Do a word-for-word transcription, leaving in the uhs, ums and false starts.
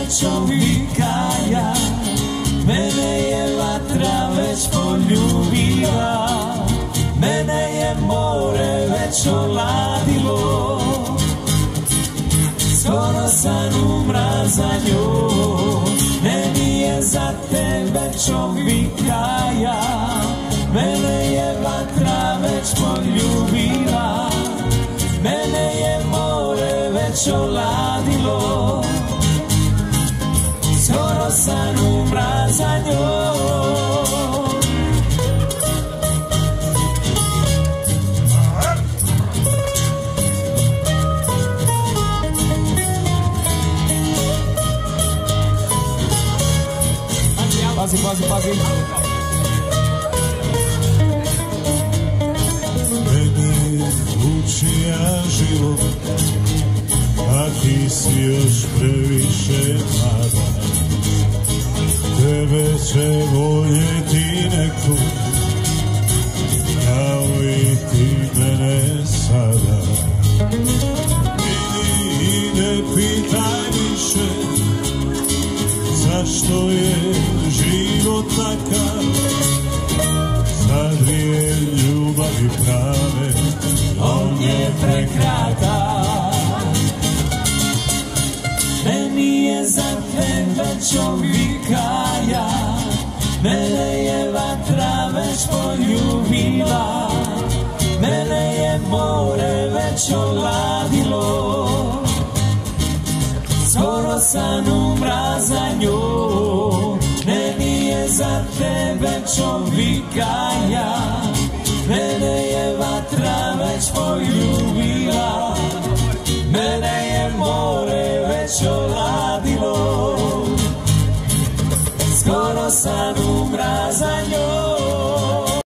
već ovikanja, mene je vatra već poljubila, mene je more već oladilo, skoro sam umra za njom, meni je za tebe čovikaja, mene je vatra već poljubila, mene je more već oladilo, skoro sam umra za njom. Pazi, pazi, pazi. Mene učija život, a ti si još previše mlada. Tebe će voljeti neko, kao i ti mene sada. Vidi i ne pitaj više, zašto je život takav, za dvije ljubavi prave, on je prekratak. Meni je za tebe čovikaja, mene je vatra već poljubila, mene je more već oladilo, skoro sam umra za njom, meni je za tebe čovikaja, mene je vatra već poljubila, mene je more već oladilo, skoro sam umra za njom.